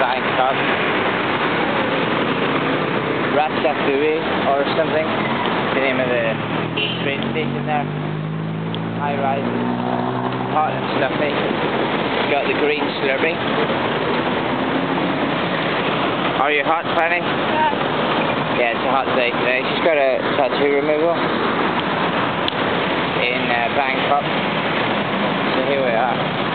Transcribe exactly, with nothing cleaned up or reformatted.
Bangkok. Rachathewi or something. The name of the train station there. High rises. Hot and stuffy. Got the green slurpee. Are you hot, Fanny? Yeah. Yeah, it's a hot day today. She's got a tattoo removal in uh, Bangkok. So here we are.